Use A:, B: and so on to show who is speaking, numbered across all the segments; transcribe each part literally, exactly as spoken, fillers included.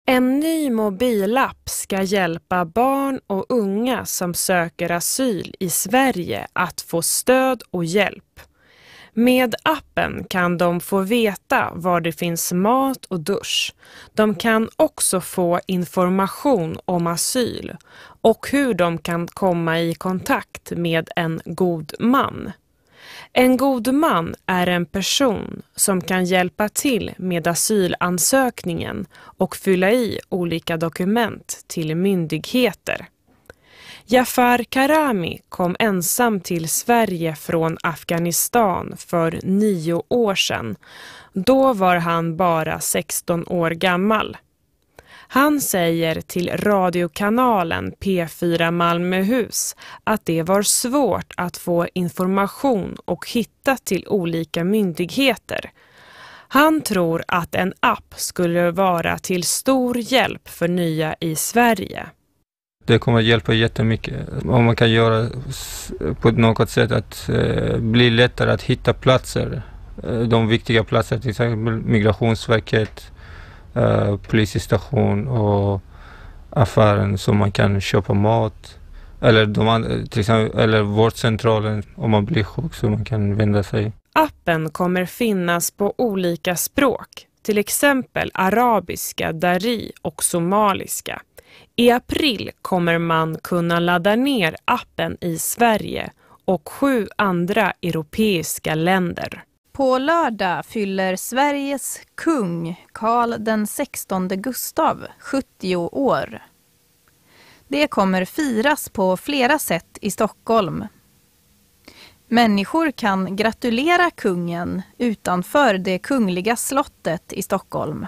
A: En ny mobilapp ska hjälpa barn och unga som söker asyl i Sverige att få stöd och hjälp. Med appen kan de få veta var det finns mat och dusch. De kan också få information om asyl och hur de kan komma i kontakt med en god man. En god man är en person som kan hjälpa till med asylansökningen och fylla i olika dokument till myndigheter. Jafar Karami kom ensam till Sverige från Afghanistan för nio år sedan. Då var han bara sexton år gammal. Han säger till radiokanalen P fyra Malmöhus att det var svårt att få information och hitta till olika myndigheter. Han tror att en app skulle vara till stor hjälp för nya i Sverige.
B: Det kommer att hjälpa jättemycket om man kan göra på något sätt att eh, bli lättare att hitta platser. Eh, de viktiga platser, till exempel Migrationsverket, eh, polisstation och affären som man kan köpa mat. Eller, de, till exempel, eller vårdcentralen om man blir sjuk så man kan vända sig.
A: Appen kommer finnas på olika språk, till exempel arabiska, dari och somaliska. I april kommer man kunna ladda ner appen i Sverige och sju andra europeiska länder.
C: På lördag fyller Sveriges kung Karl den sextonde Gustav sjuttio år. Det kommer firas på flera sätt i Stockholm. Människor kan gratulera kungen utanför det kungliga slottet i Stockholm.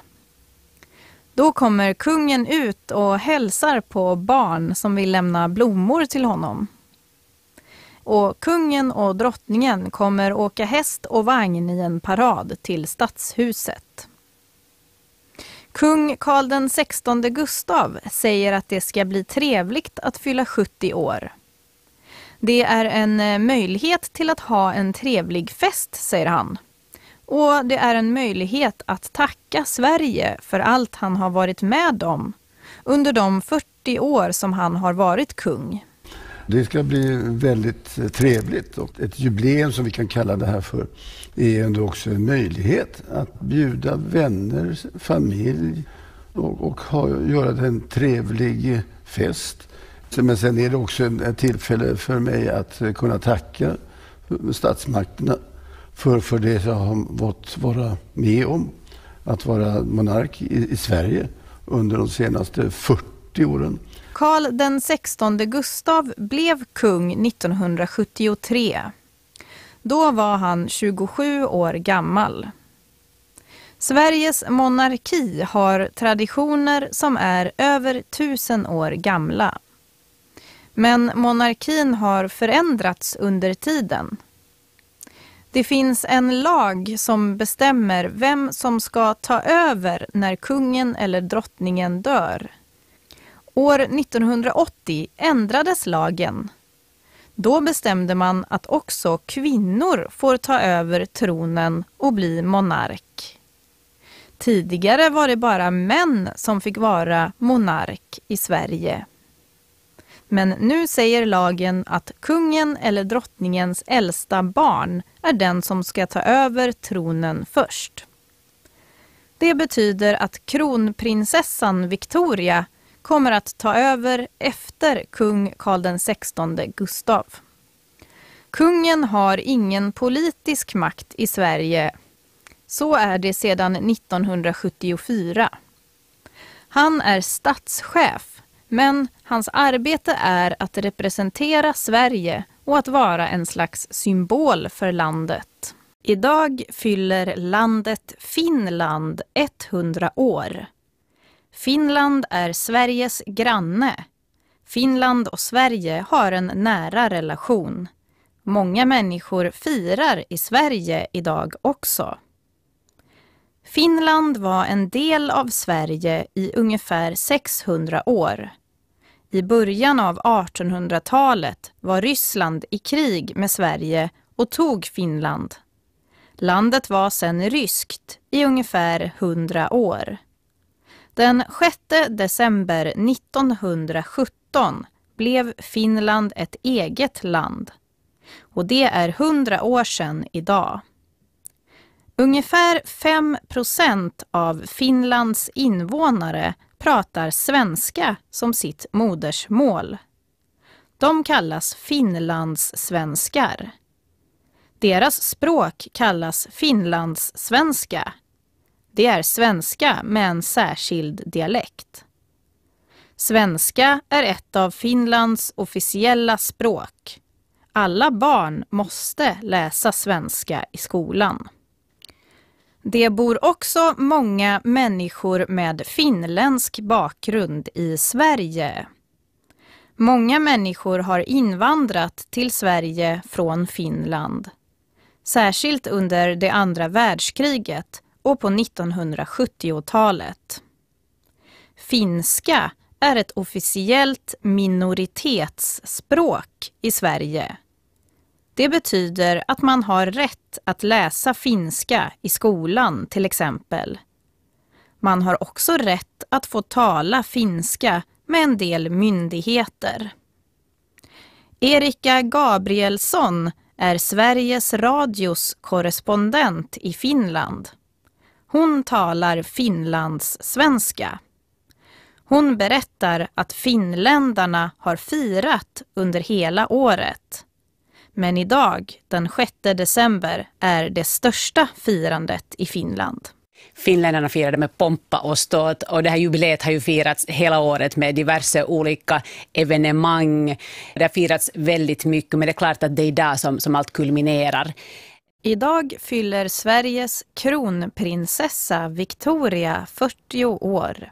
C: Då kommer kungen ut och hälsar på barn som vill lämna blommor till honom. Och kungen och drottningen kommer åka häst och vagn i en parad till stadshuset. Kung Karl den sextonde Gustav säger att det ska bli trevligt att fylla sjuttio år. Det är en möjlighet till att ha en trevlig fest, säger han. Och det är en möjlighet att tacka Sverige för allt han har varit med om under de fyrtio år som han har varit kung.
D: Det ska bli väldigt trevligt och ett jubileum som vi kan kalla det här för är ändå också en möjlighet att bjuda vänner, familj och, och ha, göra det en trevlig fest. Men sen är det också ett tillfälle för mig att kunna tacka statsmakterna för, för det jag har fått vara med om, att vara monark i, i Sverige under de senaste fyrtio åren.
C: Karl den sextonde Gustav blev kung nittonhundrasjuttiotre. Då var han tjugosju år gammal. Sveriges monarki har traditioner som är över tusen år gamla. Men monarkin har förändrats under tiden. Det finns en lag som bestämmer vem som ska ta över när kungen eller drottningen dör. År nittonhundraåttio ändrades lagen. Då bestämde man att också kvinnor får ta över tronen och bli monark. Tidigare var det bara män som fick vara monark i Sverige. Men nu säger lagen att kungen eller drottningens äldsta barn är den som ska ta över tronen först. Det betyder att kronprinsessan Victoria kommer att ta över efter kung Karl den sextonde Gustav. Kungen har ingen politisk makt i Sverige. Så är det sedan nittonhundrasjuttiofyra. Han är statschef, men hans arbete är att representera Sverige och att vara en slags symbol för landet. Idag fyller landet Finland hundra år. Finland är Sveriges granne. Finland och Sverige har en nära relation. Många människor firar i Sverige idag också. Finland var en del av Sverige i ungefär sexhundra år. I början av artonhundratalet var Ryssland i krig med Sverige och tog Finland. Landet var sedan ryskt i ungefär hundra år. Den sjätte december nittonhundrasjutton blev Finland ett eget land. Och det är hundra år sedan idag. Ungefär fem procent av Finlands invånare pratar svenska som sitt modersmål. De kallas finlandssvenskar. Deras språk kallas finlandssvenska. Det är svenska med en särskild dialekt. Svenska är ett av Finlands officiella språk. Alla barn måste läsa svenska i skolan. Det bor också många människor med finländsk bakgrund i Sverige. Många människor har invandrat till Sverige från Finland. Särskilt under det andra världskriget och på nittonhundrasjuttiotalet. Finska är ett officiellt minoritetsspråk i Sverige. Det betyder att man har rätt att läsa finska i skolan till exempel. Man har också rätt att få tala finska med en del myndigheter. Erika Gabrielsson är Sveriges Radios korrespondent i Finland. Hon talar Finlands svenska. Hon berättar att finländarna har firat under hela året. Men idag, den sjätte december, är det största firandet i Finland.
E: Finländarna firade med pompa och ståt, och det här jubileet har ju firats hela året med diverse olika evenemang. Det har firats väldigt mycket, men det är klart att det är idag som, som allt kulminerar.
C: Idag fyller Sveriges kronprinsessa Victoria fyrtio år.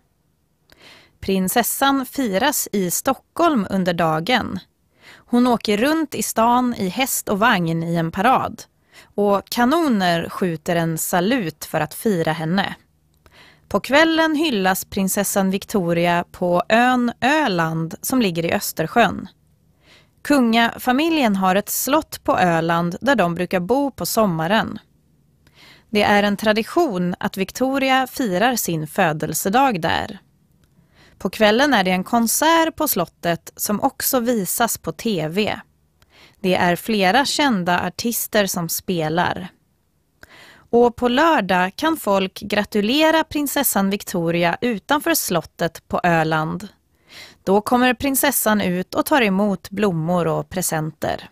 C: Prinsessan firas i Stockholm under dagen. Hon åker runt i stan i häst och vagn i en parad. Och kanoner skjuter en salut för att fira henne. På kvällen hyllas prinsessan Victoria på ön Öland som ligger i Östersjön. Kungafamiljen har ett slott på Öland där de brukar bo på sommaren. Det är en tradition att Victoria firar sin födelsedag där. På kvällen är det en konsert på slottet som också visas på tv. Det är flera kända artister som spelar. Och på lördag kan folk gratulera prinsessan Victoria utanför slottet på Öland. Då kommer prinsessan ut och tar emot blommor och presenter.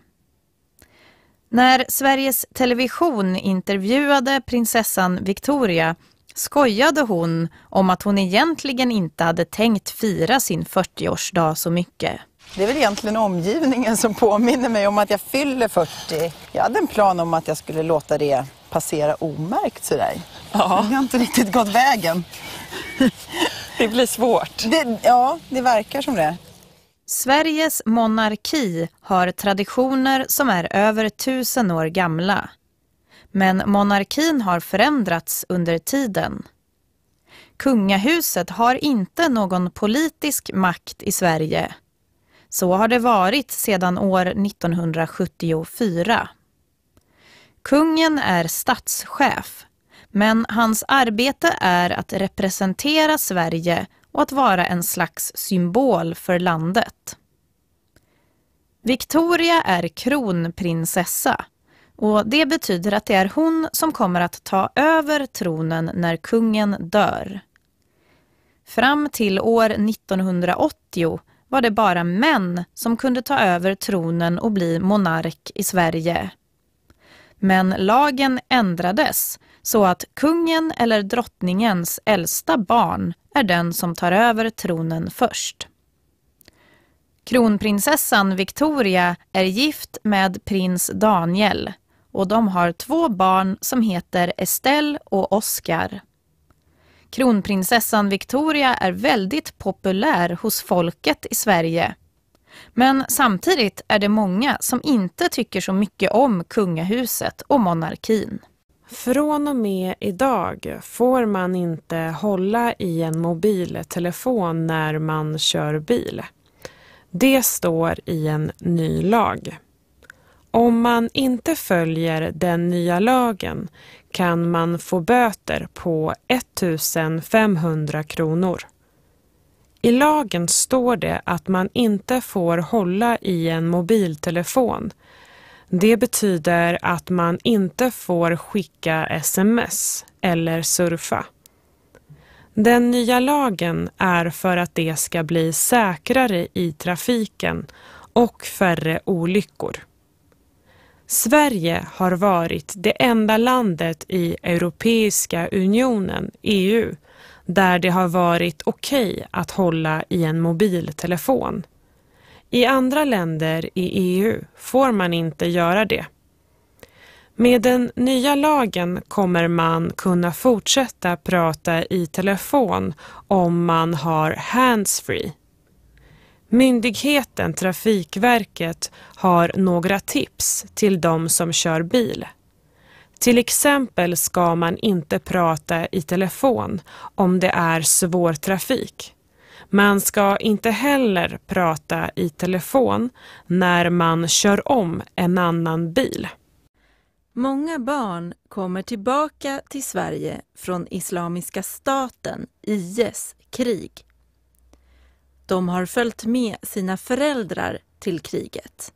C: När Sveriges Television intervjuade prinsessan Victoria skojade hon om att hon egentligen inte hade tänkt fira sin fyrtioårsdag så mycket.
F: Det är väl egentligen omgivningen som påminner mig om att jag fyller fyrtio. Jag hade en plan om att jag skulle låta det passera omärkt sådär. Ja. Det har inte riktigt gått vägen.
G: Det blir svårt.
F: Det, ja, det verkar som det.
C: Sveriges monarki har traditioner som är över tusen år gamla. Men monarkin har förändrats under tiden. Kungahuset har inte någon politisk makt i Sverige. Så har det varit sedan år nittonhundrasjuttiofyra. Kungen är statschef, men hans arbete är att representera Sverige och att vara en slags symbol för landet. Victoria är kronprinsessa, och det betyder att det är hon som kommer att ta över tronen när kungen dör. Fram till år nittonhundraåttio var det bara män som kunde ta över tronen och bli monark i Sverige. Men lagen ändrades så att kungen eller drottningens äldsta barn är den som tar över tronen först. Kronprinsessan Victoria är gift med prins Daniel och de har två barn som heter Estelle och Oscar. Kronprinsessan Victoria är väldigt populär hos folket i Sverige. Men samtidigt är det många som inte tycker så mycket om kungahuset och monarkin.
A: Från och med idag får man inte hålla i en mobiltelefon när man kör bil. Det står i en ny lag. Om man inte följer den nya lagen kan man få böter på ettusen femhundra kronor. I lagen står det att man inte får hålla i en mobiltelefon. Det betyder att man inte får skicka sms eller surfa. Den nya lagen är för att det ska bli säkrare i trafiken och färre olyckor. Sverige har varit det enda landet i Europeiska unionen, E U, där det har varit okej att hålla i en mobiltelefon. I andra länder i E U får man inte göra det. Med den nya lagen kommer man kunna fortsätta prata i telefon om man har handsfree. Myndigheten Trafikverket har några tips till de som kör bil. Till exempel ska man inte prata i telefon om det är svår trafik. Man ska inte heller prata i telefon när man kör om en annan bil.
C: Många barn kommer tillbaka till Sverige från Islamiska staten, I S, krig. De har följt med sina föräldrar till kriget.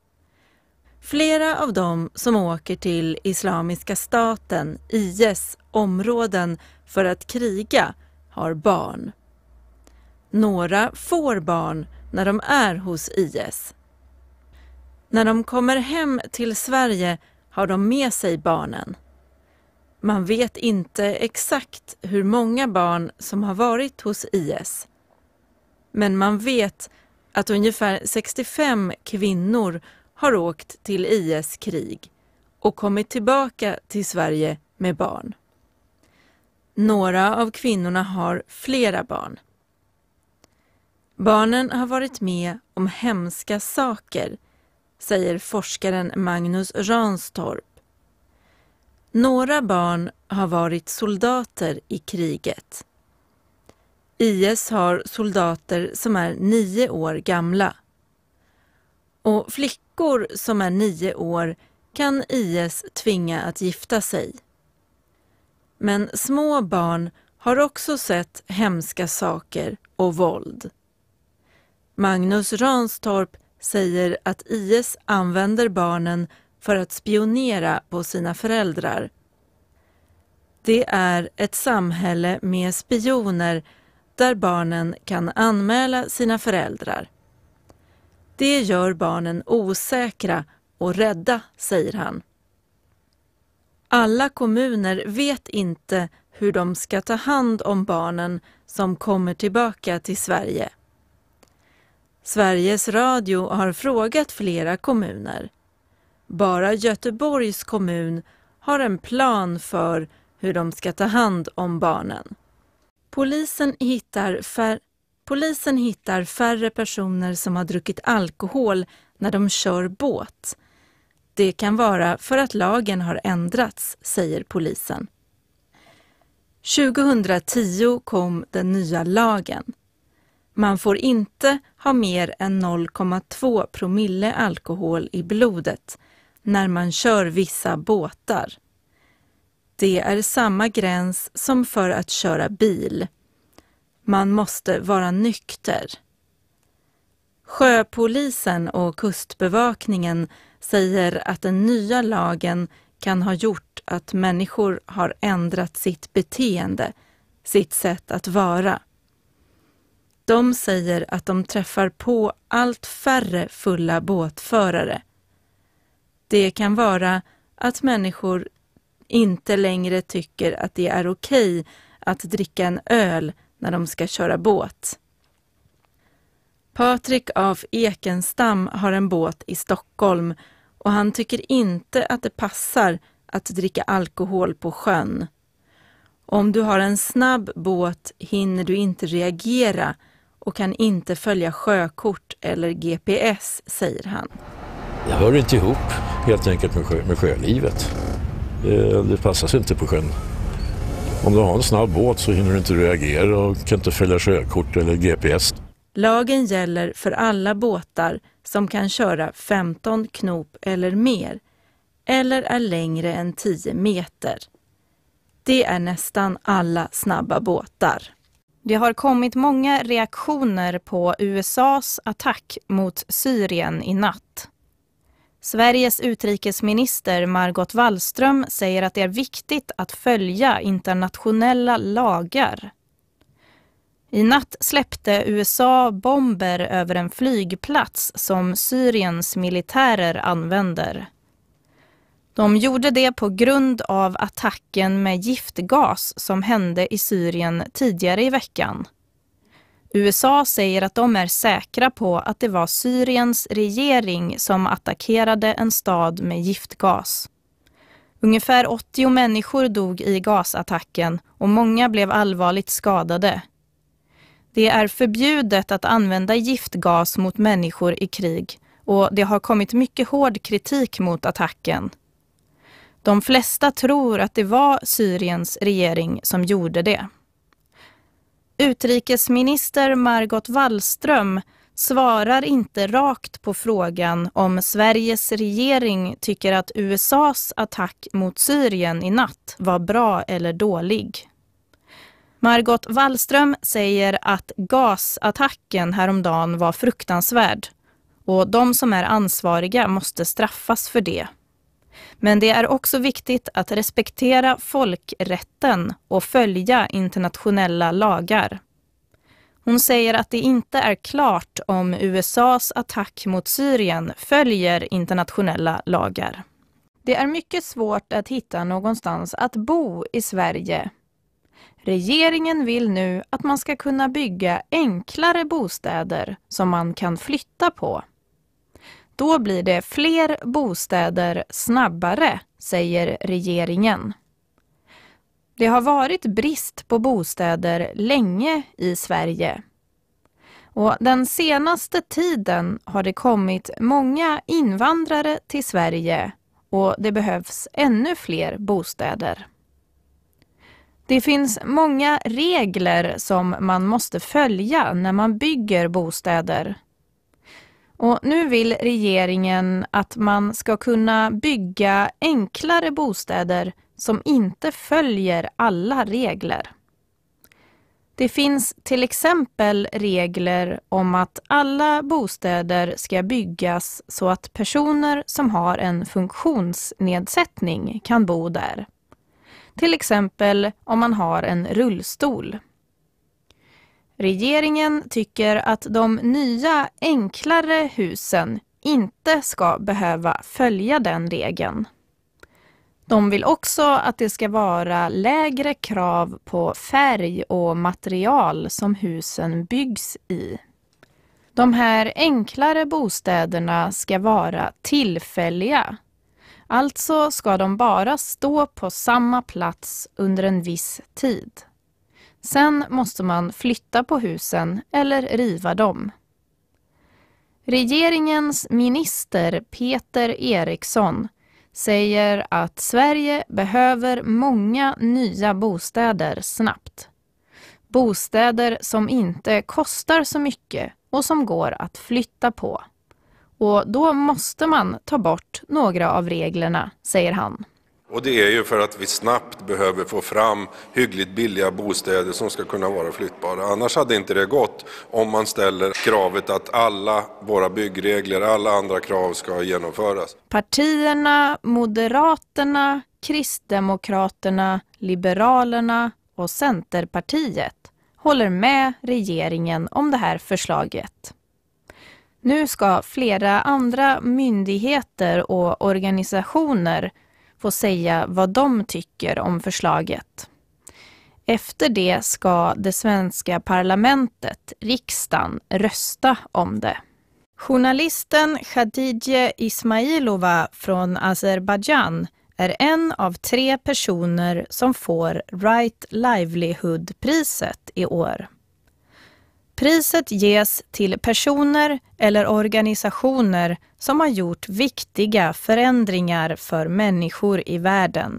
C: Flera av dem som åker till Islamiska staten, I S, områden för att kriga har barn. Några får barn när de är hos I S. När de kommer hem till Sverige har de med sig barnen. Man vet inte exakt hur många barn som har varit hos I S. Men man vet att ungefär sextiofem kvinnor har åkt till I S krig och kommit tillbaka till Sverige med barn. Några av kvinnorna har flera barn. Barnen har varit med om hemska saker, säger forskaren Magnus Ranstorp. Några barn har varit soldater i kriget. I S har soldater som är nio år gamla. Och flickor som är nio år kan I S tvinga att gifta sig. Men små barn har också sett hemska saker och våld. Magnus Ranstorp säger att I S använder barnen för att spionera på sina föräldrar. Det är ett samhälle med spioner där barnen kan anmäla sina föräldrar. Det gör barnen osäkra och rädda, säger han. Alla kommuner vet inte hur de ska ta hand om barnen som kommer tillbaka till Sverige. Sveriges Radio har frågat flera kommuner. Bara Göteborgs kommun har en plan för hur de ska ta hand om barnen. Polisen hittar, fär- Polisen hittar färre personer som har druckit alkohol när de kör båt. Det kan vara för att lagen har ändrats, säger polisen. tjugohundratio kom den nya lagen. Man får inte ha mer än noll komma två promille alkohol i blodet när man kör vissa båtar. Det är samma gräns som för att köra bil. Man måste vara nykter. Sjöpolisen och kustbevakningen säger att den nya lagen kan ha gjort att människor har ändrat sitt beteende, sitt sätt att vara. De säger att de träffar på allt färre fulla båtförare. Det kan vara att människor inte längre tycker att det är okej att dricka en öl när de ska köra båt. Patrik af Ekenstam har en båt i Stockholm och han tycker inte att det passar att dricka alkohol på sjön. Om du har en snabb båt hinner du inte reagera och kan inte följa sjökort eller G P S, säger han.
H: Det hör inte ihop helt enkelt med, sjö, med sjölivet. Det, det passar sig inte på sjön. Om du har en snabb båt så hinner du inte reagera och kan inte följa sjökort eller G P S.
C: Lagen gäller för alla båtar, som kan köra femton knop eller mer eller är längre än tio meter. Det är nästan alla snabba båtar. Det har kommit många reaktioner på U S A:s attack mot Syrien i natt. Sveriges utrikesminister Margot Wallström säger att det är viktigt att följa internationella lagar. I natt släppte U S A bomber över en flygplats som Syriens militärer använder. De gjorde det på grund av attacken med giftgas som hände i Syrien tidigare i veckan. U S A säger att de är säkra på att det var Syriens regering som attackerade en stad med giftgas. Ungefär åttio människor dog i gasattacken och många blev allvarligt skadade. Det är förbjudet att använda giftgas mot människor i krig och det har kommit mycket hård kritik mot attacken. De flesta tror att det var Syriens regering som gjorde det. Utrikesminister Margot Wallström svarar inte rakt på frågan om Sveriges regering tycker att U S A:s attack mot Syrien i natt var bra eller dålig. Margot Wallström säger att gasattacken häromdagen var fruktansvärd och de som är ansvariga måste straffas för det. Men det är också viktigt att respektera folkrätten och följa internationella lagar. Hon säger att det inte är klart om U S A:s attack mot Syrien följer internationella lagar. Det är mycket svårt att hitta någonstans att bo i Sverige. Regeringen vill nu att man ska kunna bygga enklare bostäder som man kan flytta på. Då blir det fler bostäder snabbare, säger regeringen. Det har varit brist på bostäder länge i Sverige. Och den senaste tiden har det kommit många invandrare till Sverige och det behövs ännu fler bostäder. Det finns många regler som man måste följa när man bygger bostäder. Och nu vill regeringen att man ska kunna bygga enklare bostäder som inte följer alla regler. Det finns till exempel regler om att alla bostäder ska byggas så att personer som har en funktionsnedsättning kan bo där. Till exempel om man har en rullstol. Regeringen tycker att de nya enklare husen inte ska behöva följa den regeln. De vill också att det ska vara lägre krav på färg och material som husen byggs i. De här enklare bostäderna ska vara tillfälliga. Alltså ska de bara stå på samma plats under en viss tid. Sen måste man flytta på husen eller riva dem. Regeringens minister Peter Eriksson säger att Sverige behöver många nya bostäder snabbt. Bostäder som inte kostar så mycket och som går att flytta på. Och då måste man ta bort några av reglerna, säger han.
I: Och det är ju för att vi snabbt behöver få fram hyggligt billiga bostäder som ska kunna vara flyttbara. Annars hade inte det gått om man ställer kravet att alla våra byggregler, alla andra krav ska genomföras.
C: Partierna Moderaterna, Kristdemokraterna, Liberalerna och Centerpartiet håller med regeringen om det här förslaget. Nu ska flera andra myndigheter och organisationer få säga vad de tycker om förslaget. Efter det ska det svenska parlamentet, riksdagen, rösta om det. Journalisten Khadija Ismailova från Azerbaijan är en av tre personer som får Right Livelihood-priset i år. Priset ges till personer eller organisationer som har gjort viktiga förändringar för människor i världen.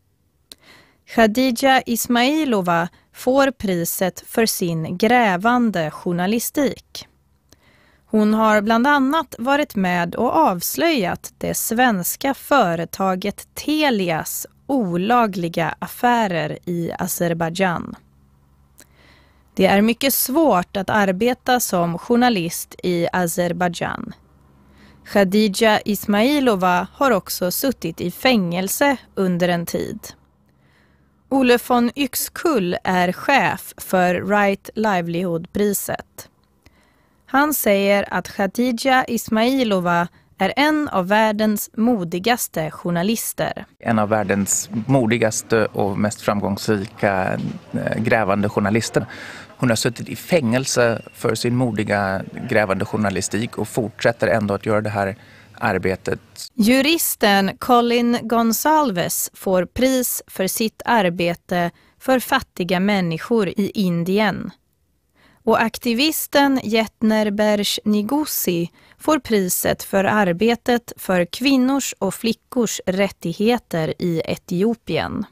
C: Khadija Ismailova får priset för sin grävande journalistik. Hon har bland annat varit med och avslöjat det svenska företaget Telias olagliga affärer i Azerbaijan. Det är mycket svårt att arbeta som journalist i Azerbaijan. Khadija Ismailova har också suttit i fängelse under en tid. Olle von Yxkull är chef för Right Livelihood-priset. Han säger att Khadija Ismailova är en av världens modigaste journalister.
J: En av världens modigaste och mest framgångsrika grävande journalister. Hon har suttit i fängelse för sin modiga grävande journalistik och fortsätter ändå att göra det här arbetet.
C: Juristen Colin Gonsalves får pris för sitt arbete för fattiga människor i Indien. Och aktivisten Jetner Bersh Nigussi får priset för arbetet för kvinnors och flickors rättigheter i Etiopien.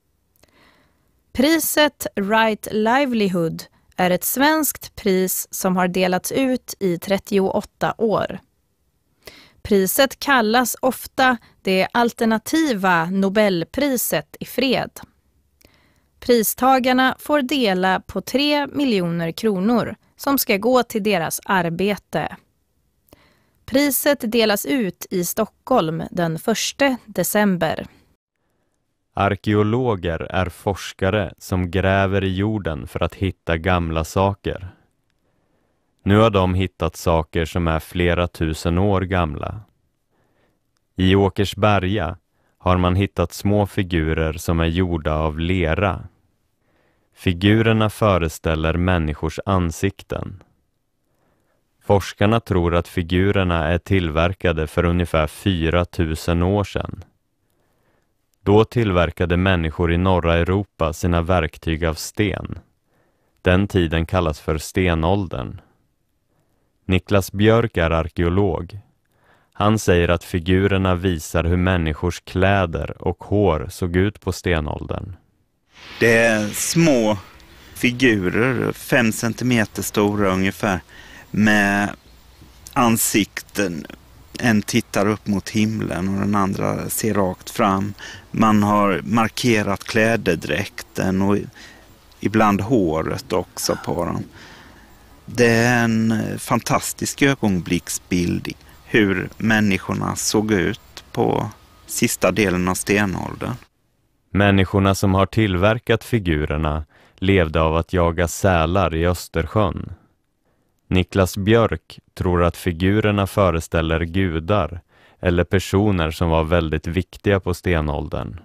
C: Priset Right Livelihood är ett svenskt pris som har delats ut i trettioåtta år. Priset kallas ofta det alternativa Nobelpriset i fred. Pristagarna får dela på tre miljoner kronor som ska gå till deras arbete. Priset delas ut i Stockholm den första december.
K: Arkeologer är forskare som gräver i jorden för att hitta gamla saker. Nu har de hittat saker som är flera tusen år gamla. I Åkersberga har man hittat små figurer som är gjorda av lera. Figurerna föreställer människors ansikten. Forskarna tror att figurerna är tillverkade för ungefär fyra tusen år sedan. Då tillverkade människor i norra Europa sina verktyg av sten. Den tiden kallas för stenåldern. Niklas Björk är arkeolog. Han säger att figurerna visar hur människors kläder och hår såg ut på stenåldern.
L: Det är små figurer, fem centimeter stora ungefär, med ansikten. En tittar upp mot himlen och den andra ser rakt fram. Man har markerat klädedräkten och ibland håret också på dem. Det är en fantastisk ögonblicksbild hur människorna såg ut på sista delen av stenåldern.
K: Människorna som har tillverkat figurerna levde av att jaga sälar i Östersjön. Niklas Björk tror att figurerna föreställer gudar eller personer som var väldigt viktiga på stenåldern.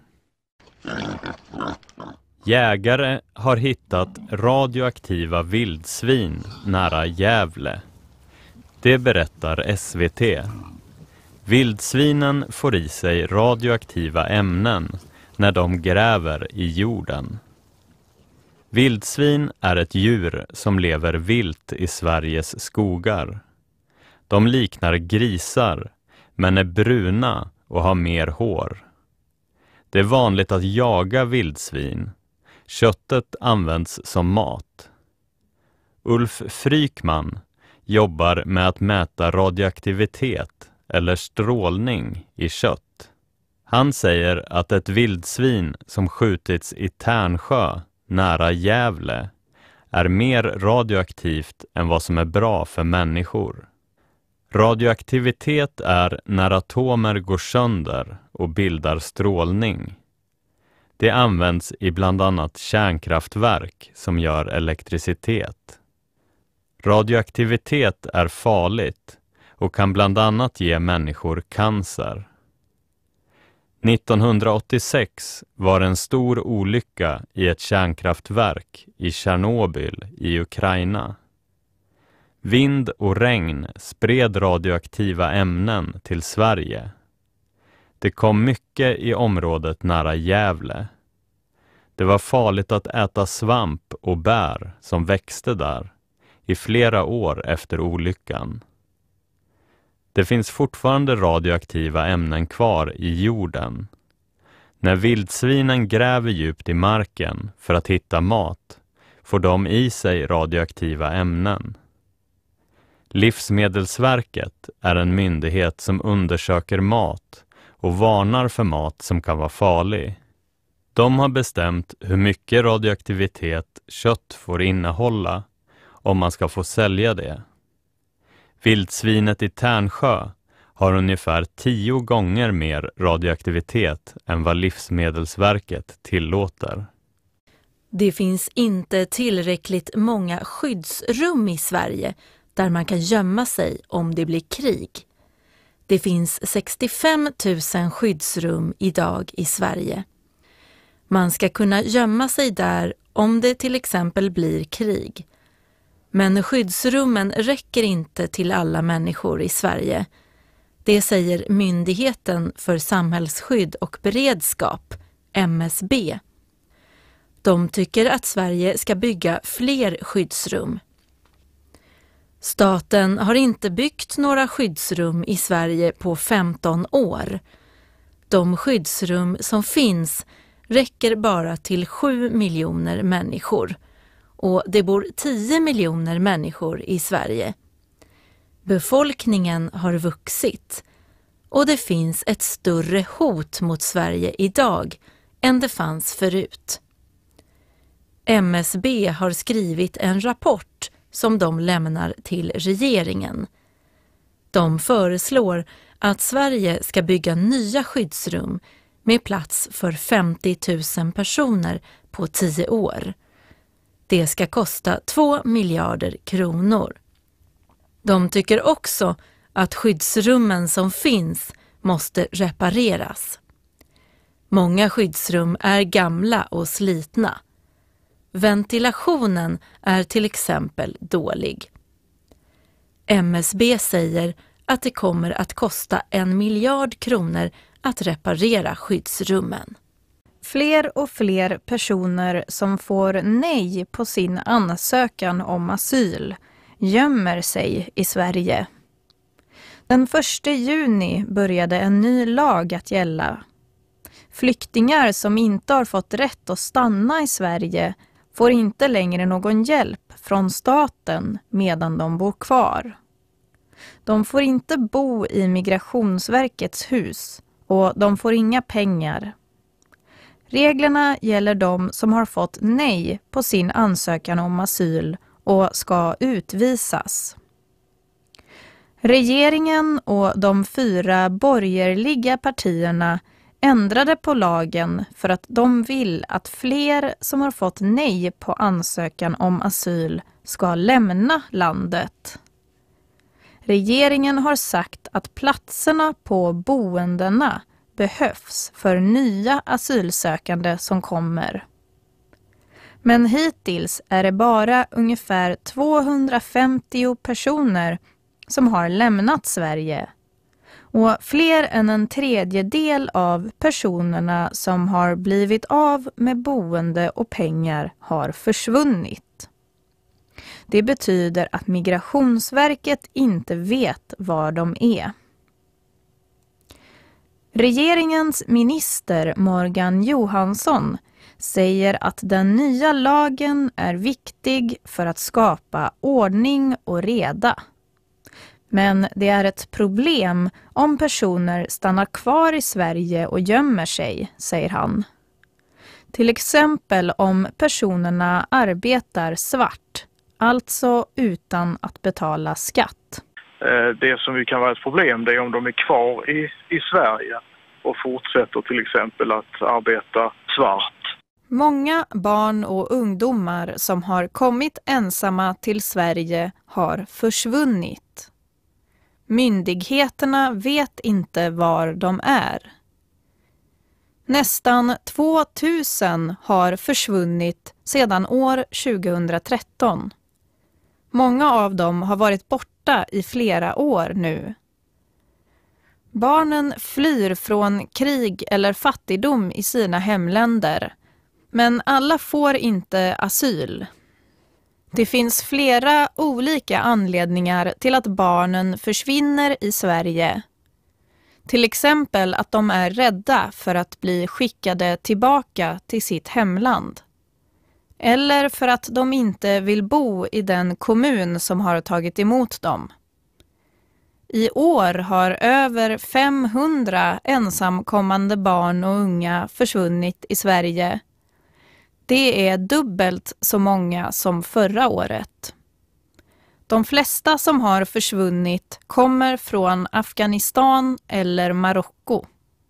K: Jägare har hittat radioaktiva vildsvin nära Gävle. Det berättar S V T. Vildsvinen får i sig radioaktiva ämnen när de gräver i jorden. Vildsvin är ett djur som lever vilt i Sveriges skogar. De liknar grisar men är bruna och har mer hår. Det är vanligt att jaga vildsvin. Köttet används som mat. Ulf Frykman jobbar med att mäta radioaktivitet eller strålning i kött. Han säger att ett vildsvin som skjutits i Tärnsjö nära Gävle är mer radioaktivt än vad som är bra för människor. Radioaktivitet är när atomer går sönder och bildar strålning. Det används i bland annat kärnkraftverk som gör elektricitet. Radioaktivitet är farligt och kan bland annat ge människor cancer. nittonhundraåttiosex var en stor olycka i ett kärnkraftverk i Tjernobyl i Ukraina. Vind och regn spred radioaktiva ämnen till Sverige. Det kom mycket i området nära Gävle. Det var farligt att äta svamp och bär som växte där i flera år efter olyckan. Det finns fortfarande radioaktiva ämnen kvar i jorden. När vildsvinen gräver djupt i marken för att hitta mat får de i sig radioaktiva ämnen. Livsmedelsverket är en myndighet som undersöker mat och varnar för mat som kan vara farlig. De har bestämt hur mycket radioaktivitet kött får innehålla om man ska få sälja det. Vildsvinet i Tärnsjö har ungefär tio gånger mer radioaktivitet än vad Livsmedelsverket tillåter.
M: Det finns inte tillräckligt många skyddsrum i Sverige där man kan gömma sig om det blir krig. Det finns sextiofem tusen skyddsrum idag i Sverige. Man ska kunna gömma sig där om det till exempel blir krig. Men skyddsrummen räcker inte till alla människor i Sverige. Det säger Myndigheten för samhällsskydd och beredskap, M S B. De tycker att Sverige ska bygga fler skyddsrum. Staten har inte byggt några skyddsrum i Sverige på femton år. De skyddsrum som finns räcker bara till sju miljoner människor. Och det bor tio miljoner människor i Sverige. Befolkningen har vuxit och det finns ett större hot mot Sverige idag än det fanns förut. M S B har skrivit en rapport som de lämnar till regeringen. De föreslår att Sverige ska bygga nya skyddsrum med plats för femtio tusen personer på tio år. Det ska kosta två miljarder kronor. De tycker också att skyddsrummen som finns måste repareras. Många skyddsrum är gamla och slitna. Ventilationen är till exempel dålig. M S B säger att det kommer att kosta en miljard kronor att reparera skyddsrummen.
C: Fler och fler personer som får nej på sin ansökan om asyl gömmer sig i Sverige. Den första juni började en ny lag att gälla. Flyktingar som inte har fått rätt att stanna i Sverige får inte längre någon hjälp från staten medan de bor kvar. De får inte bo i Migrationsverkets hus och de får inga pengar. Reglerna gäller de som har fått nej på sin ansökan om asyl och ska utvisas. Regeringen och de fyra borgerliga partierna ändrade på lagen för att de vill att fler som har fått nej på ansökan om asyl ska lämna landet. Regeringen har sagt att platserna på boendena behövs för nya asylsökande som kommer. Men hittills är det bara ungefär tvåhundrafemtio personer som har lämnat Sverige. Och fler än en tredjedel av personerna som har blivit av med boende och pengar har försvunnit. Det betyder att Migrationsverket inte vet var de är. Regeringens minister Morgan Johansson säger att den nya lagen är viktig för att skapa ordning och reda. Men det är ett problem om personer stannar kvar i Sverige och gömmer sig, säger han. Till exempel om personerna arbetar svart, alltså utan att betala skatt.
N: Det som kan vara ett problem det är om de är kvar i, i Sverige och fortsätter till exempel att arbeta svart.
C: Många barn och ungdomar som har kommit ensamma till Sverige har försvunnit. Myndigheterna vet inte var de är. Nästan tvåtusen har försvunnit sedan år tjugohundratretton. Många av dem har varit borta i flera år nu. Barnen flyr från krig eller fattigdom i sina hemländer, men alla får inte asyl. Det finns flera olika anledningar till att barnen försvinner i Sverige. Till exempel att de är rädda för att bli skickade tillbaka till sitt hemland. Eller för att de inte vill bo i den kommun som har tagit emot dem. I år har över femhundra ensamkommande barn och unga försvunnit i Sverige. Det är dubbelt så många som förra året. De flesta som har försvunnit kommer från Afghanistan eller Marocko.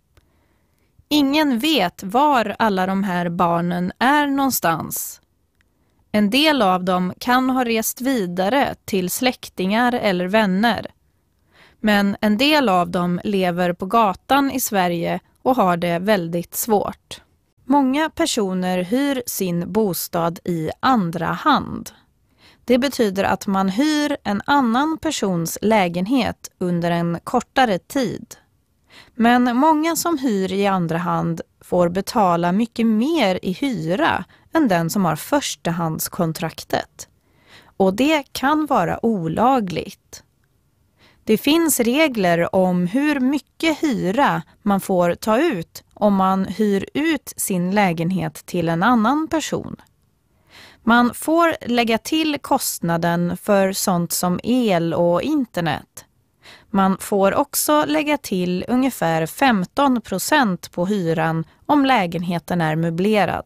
C: Ingen vet var alla de här barnen är någonstans. En del av dem kan ha rest vidare till släktingar eller vänner. Men en del av dem lever på gatan i Sverige och har det väldigt svårt. Många personer hyr sin bostad i andra hand. Det betyder att man hyr en annan persons lägenhet under en kortare tid. Men många som hyr i andra hand får betala mycket mer i hyra än den som har förstahandskontraktet. Och det kan vara olagligt. Det finns regler om hur mycket hyra man får ta ut om man hyr ut sin lägenhet till en annan person. Man får lägga till kostnaden för sånt som el och internet. Man får också lägga till ungefär femton procent på hyran om lägenheten är möblerad.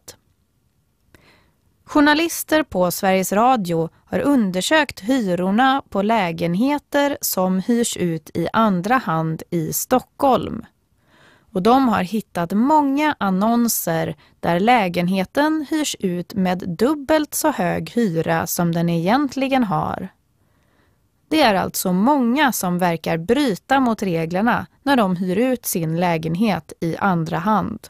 C: Journalister på Sveriges Radio har undersökt hyrorna på lägenheter som hyrs ut i andra hand i Stockholm. Och de har hittat många annonser där lägenheten hyrs ut med dubbelt så hög hyra som den egentligen har. Det är alltså många som verkar bryta mot reglerna när de hyr ut sin lägenhet i andra hand.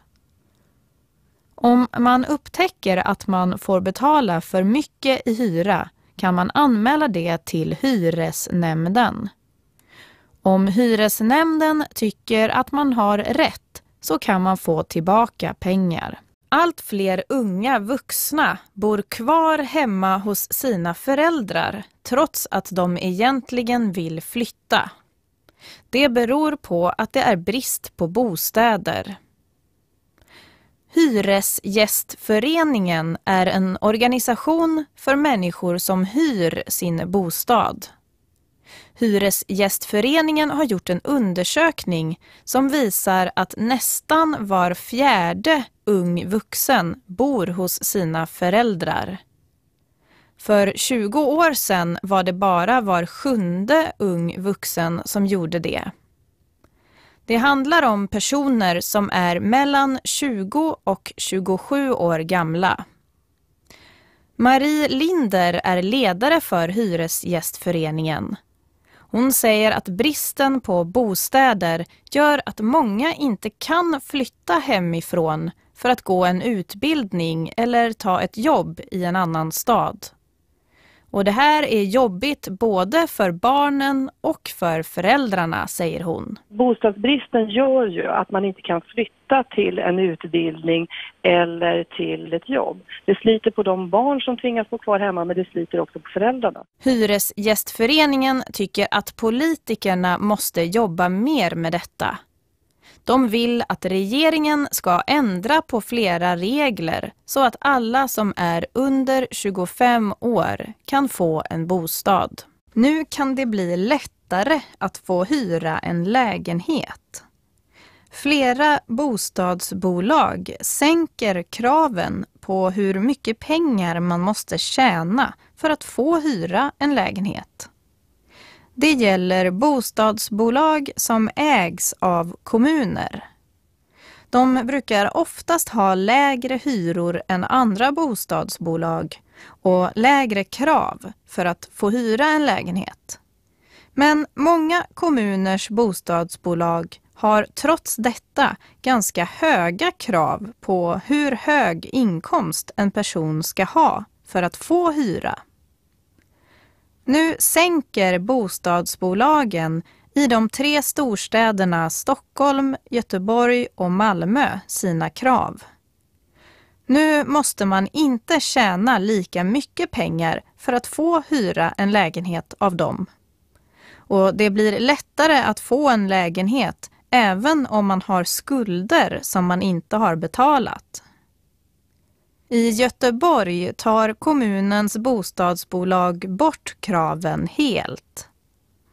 C: Om man upptäcker att man får betala för mycket i hyra kan man anmäla det till hyresnämnden. Om hyresnämnden tycker att man har rätt så kan man få tillbaka pengar. Allt fler unga vuxna bor kvar hemma hos sina föräldrar trots att de egentligen vill flytta. Det beror på att det är brist på bostäder. Hyresgästföreningen är en organisation för människor som hyr sin bostad. Hyresgästföreningen har gjort en undersökning som visar att nästan var fjärde ung vuxen bor hos sina föräldrar. För tjugo år sedan var det bara var sjunde ung vuxen som gjorde det. Det handlar om personer som är mellan tjugo och tjugosju år gamla. Marie Linder är ledare för Hyresgästföreningen. Hon säger att bristen på bostäder gör att många inte kan flytta hemifrån för att gå en utbildning eller ta ett jobb i en annan stad. Och det här är jobbigt både för barnen och för föräldrarna, säger hon.
O: Bostadsbristen gör ju att man inte kan flytta till en utbildning eller till ett jobb. Det sliter på de barn som tvingas bo kvar hemma, men det sliter också på föräldrarna.
C: Hyresgästföreningen tycker att politikerna måste jobba mer med detta. De vill att regeringen ska ändra på flera regler så att alla som är under tjugofem år kan få en bostad. Nu kan det bli lättare att få hyra en lägenhet. Flera bostadsbolag sänker kraven på hur mycket pengar man måste tjäna för att få hyra en lägenhet. Det gäller bostadsbolag som ägs av kommuner. De brukar oftast ha lägre hyror än andra bostadsbolag och lägre krav för att få hyra en lägenhet. Men många kommuners bostadsbolag har trots detta ganska höga krav på hur hög inkomst en person ska ha för att få hyra. Nu sänker bostadsbolagen i de tre storstäderna Stockholm, Göteborg och Malmö sina krav. Nu måste man inte tjäna lika mycket pengar för att få hyra en lägenhet av dem. Och det blir lättare att få en lägenhet även om man har skulder som man inte har betalat. I Göteborg tar kommunens bostadsbolag bort kraven helt.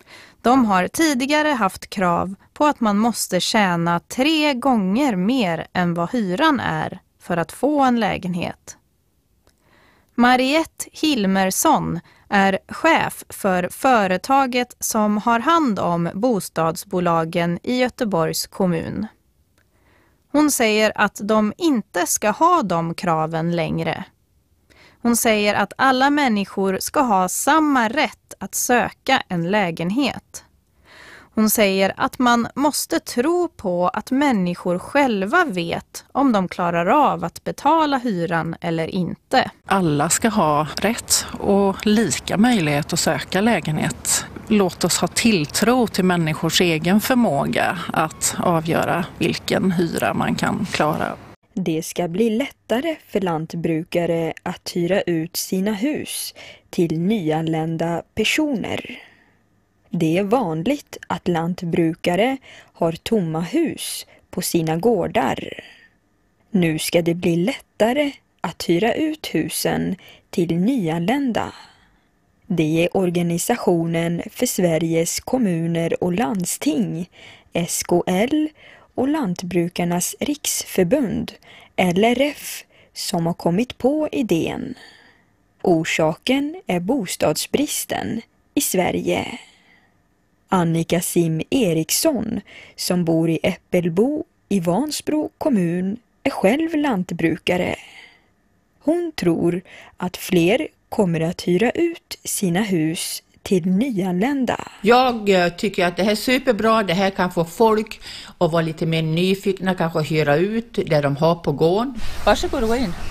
C: De har tidigare haft krav på att man måste tjäna tre gånger mer än vad hyran är för att få en lägenhet. Mariette Hilmersson är chef för företaget som har hand om bostadsbolagen i Göteborgs kommun. Hon säger att de inte ska ha de kraven längre. Hon säger att alla människor ska ha samma rätt att söka en lägenhet. Hon säger att man måste tro på att människor själva vet om de klarar av att betala hyran eller inte.
P: Alla ska ha rätt och lika möjlighet att söka lägenhet. Låt oss ha tilltro till människors egen förmåga att avgöra vilken hyra man kan klara.
Q: Det ska bli lättare för lantbrukare att hyra ut sina hus till nyanlända personer. Det är vanligt att lantbrukare har tomma hus på sina gårdar. Nu ska det bli lättare att hyra ut husen till nyanlända. Det är Organisationen för Sveriges kommuner och landsting, S K L, och Lantbrukarnas riksförbund, L R F, som har kommit på idén. Orsaken är bostadsbristen i Sverige. Annika Sim Eriksson, som bor i Äppelbo i Vansbro kommun, är själv lantbrukare. Hon tror att fler kommer att hyra ut sina hus till nyanlända.
R: Jag tycker att det här är superbra. Det här kan få folk att vara lite mer nyfikna, kanske hyra ut det de har på gården. Varsågod och gå in.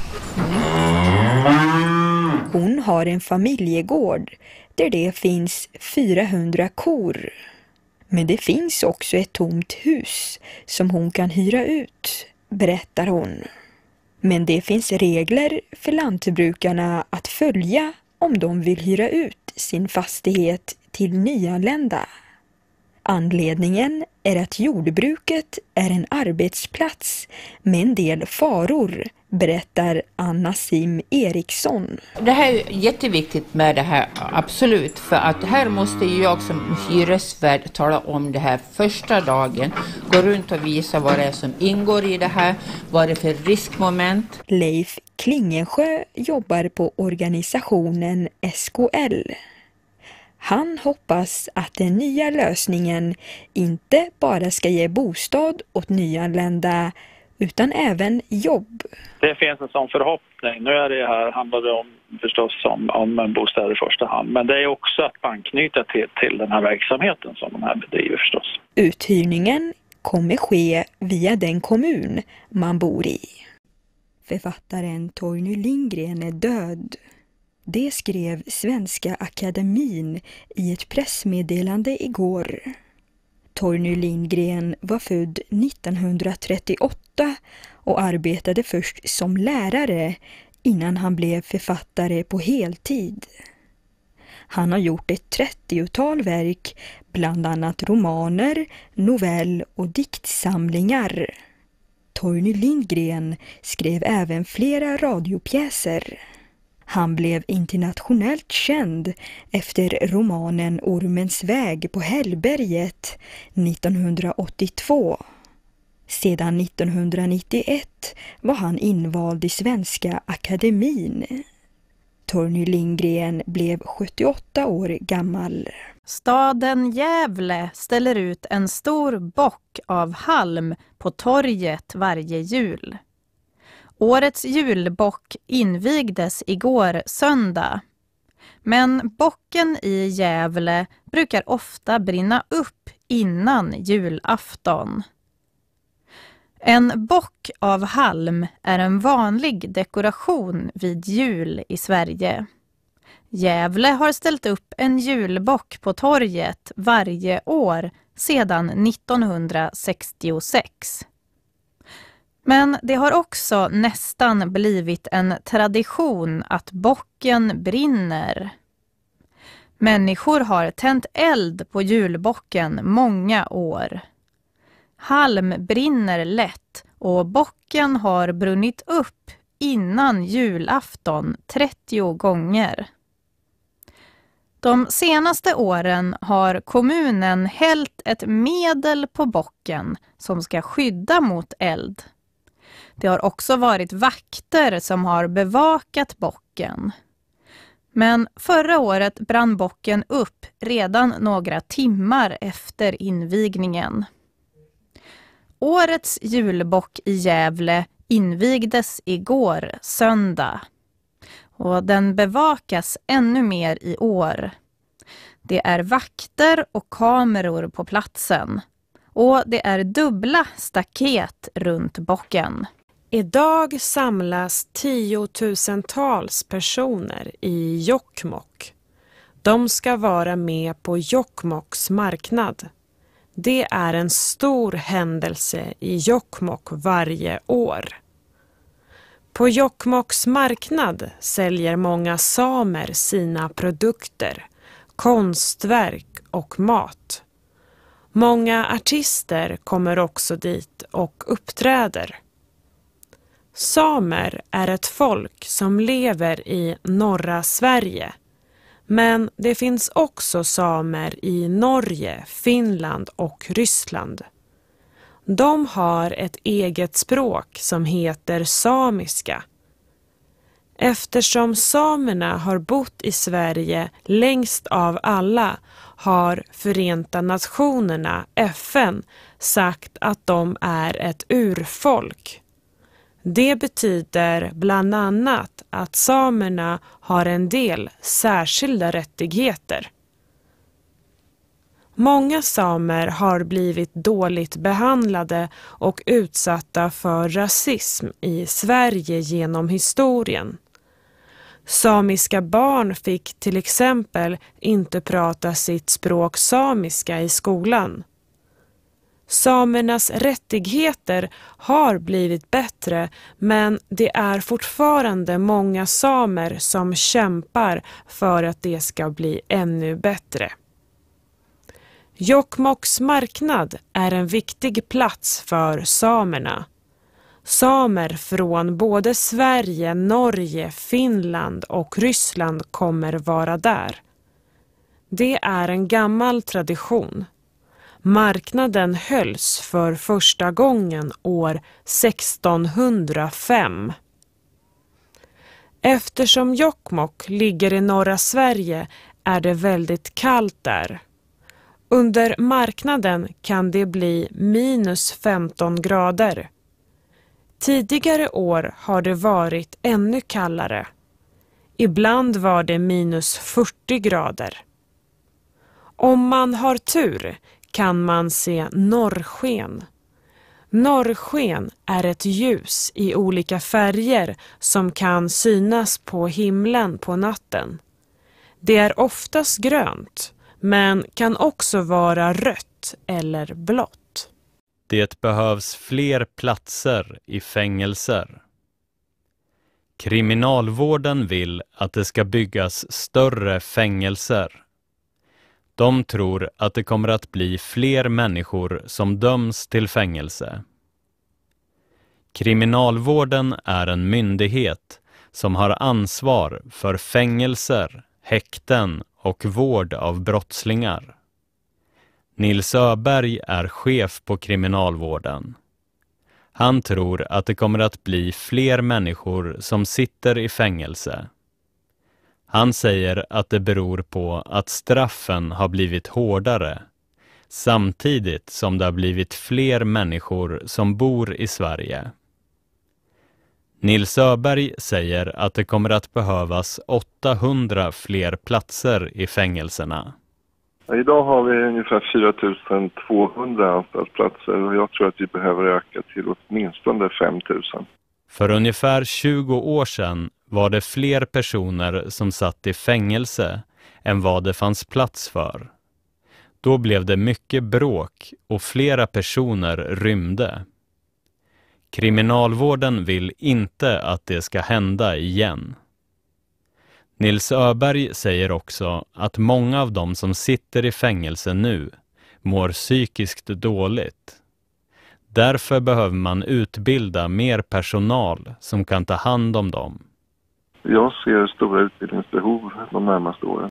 Q: Hon har en familjegård där det finns fyrahundra kor. Men det finns också ett tomt hus som hon kan hyra ut, berättar hon. Men det finns regler för lantbrukarna att följa om de vill hyra ut sin fastighet till nyanlända. Anledningen är att jordbruket är en arbetsplats med en del faror, berättar Anna Sim Eriksson.
R: Det här är jätteviktigt med det här, absolut. För att här måste jag som hyresvärd tala om det här första dagen. Gå runt och visa vad det är som ingår i det här. Vad det är för riskmoment.
Q: Leif Klingensjö jobbar på organisationen S K L. Han hoppas att den nya lösningen inte bara ska ge bostad åt nyanlända utan även jobb.
N: Det finns en sån förhoppning. Nu är det här, handlar det om, förstås om, om bostäder i första hand. Men det är också att anknyta till, till den här verksamheten som de här bedriver förstås.
Q: Uthyrningen kommer ske via den kommun man bor i. Författaren Torgny Lindgren är död. Det skrev Svenska Akademin i ett pressmeddelande igår. Torgny Lindgren var född nittonhundratrettioåtta och arbetade först som lärare innan han blev författare på heltid. Han har gjort ett trettiotal verk, bland annat romaner, novell och diktsamlingar. Torgny Lindgren skrev även flera radiopjäser. Han blev internationellt känd efter romanen Ormens väg på Hällberget nittonhundraåttiotvå. Sedan nittonhundranittioett var han invald i Svenska Akademin. Torgny Lindgren blev sjuttioåtta år gammal.
C: Staden Gävle ställer ut en stor bock av halm på torget varje jul. Årets julbock invigdes igår söndag. Men bocken i Gävle brukar ofta brinna upp innan julafton. En bock av halm är en vanlig dekoration vid jul i Sverige. Gävle har ställt upp en julbock på torget varje år sedan nittonhundrasextiosex. Men det har också nästan blivit en tradition att bocken brinner. Människor har tänt eld på julbocken många år. Halm brinner lätt och bocken har brunnit upp innan julafton trettio gånger. De senaste åren har kommunen hällt ett medel på bocken som ska skydda mot eld. Det har också varit vakter som har bevakat bocken. Men förra året brann bocken upp redan några timmar efter invigningen. Årets julbock i Gävle invigdes igår söndag. Och den bevakas ännu mer i år. Det är vakter och kameror på platsen. Och det är dubbla staket runt bocken.
A: Idag samlas tiotusentals personer i Jokkmokk. De ska vara med på Jokkmokks marknad. Det är en stor händelse i Jokkmokk varje år. På Jokkmokks marknad säljer många samer sina produkter, konstverk och mat. Många artister kommer också dit och uppträder. Samer är ett folk som lever i norra Sverige, men det finns också samer i Norge, Finland och Ryssland. De har ett eget språk som heter samiska. Eftersom samerna har bott i Sverige längst av alla har Förenta Nationerna, F N, sagt att de är ett urfolk. Det betyder bland annat att samerna har en del särskilda rättigheter. Många samer har blivit dåligt behandlade och utsatta för rasism i Sverige genom historien. Samiska barn fick till exempel inte prata sitt språk samiska i skolan. Samernas rättigheter har blivit bättre, men det är fortfarande många samer som kämpar för att det ska bli ännu bättre. Jokkmokks marknad är en viktig plats för samerna. Samer från både Sverige, Norge, Finland och Ryssland kommer vara där. Det är en gammal tradition. Marknaden hölls för första gången år sextonhundrafem. Eftersom Jokkmokk ligger i norra Sverige är det väldigt kallt där. Under marknaden kan det bli minus femton grader. Tidigare år har det varit ännu kallare. Ibland var det minus fyrtio grader. Om man har tur kan man se norrsken. Norrsken är ett ljus i olika färger som kan synas på himlen på natten. Det är oftast grönt, men kan också vara rött eller blått.
K: Det behövs fler platser i fängelser. Kriminalvården vill att det ska byggas större fängelser. De tror att det kommer att bli fler människor som döms till fängelse. Kriminalvården är en myndighet som har ansvar för fängelser, häkten och vård av brottslingar. Nils Öberg är chef på kriminalvården. Han tror att det kommer att bli fler människor som sitter i fängelse. Han säger att det beror på att straffen har blivit hårdare, samtidigt som det har blivit fler människor som bor i Sverige. Nils Öberg säger att det kommer att behövas åttahundra fler platser i fängelserna.
S: Idag har vi ungefär fyra tusen tvåhundra anstaltsplatser och jag tror att vi behöver öka till åtminstone fem tusen.
K: För ungefär tjugo år sedan var det fler personer som satt i fängelse än vad det fanns plats för. Då blev det mycket bråk och flera personer rymde. Kriminalvården vill inte att det ska hända igen. Nils Öberg säger också att många av dem som sitter i fängelse nu mår psykiskt dåligt. Därför behöver man utbilda mer personal som kan ta hand om dem.
S: Jag ser stora utbildningsbehov de närmaste åren.